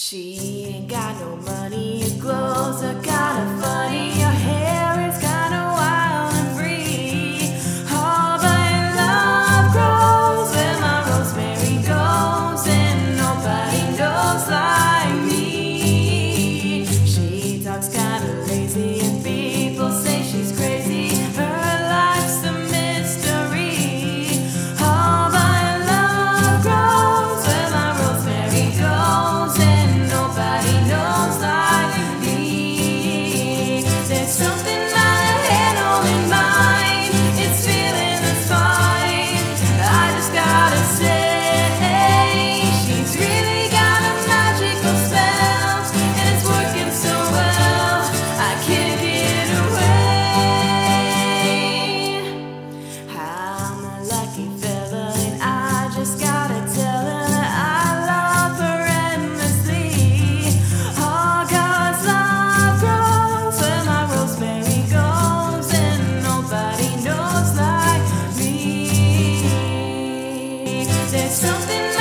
She ain't got no money, her clothes are kinda funny, her hair is kinda wild and free. Oh, but love grows where my rosemary goes, and nobody knows like me. She talks kinda lazy and people say she's crazy, her life's a mystery. Oh, but love grows where my rosemary goes, and nobody knows like me. There's something about her head holding mine, it's feeling that's fine. I just gotta say, she's really got a magical spell, and it's working so well, I can't get away. I'm a lucky fella, and I just gotta tell her that I love her endlessly. Oh, 'cause love grows where my rosemary goes, and nobody knows like me. There's something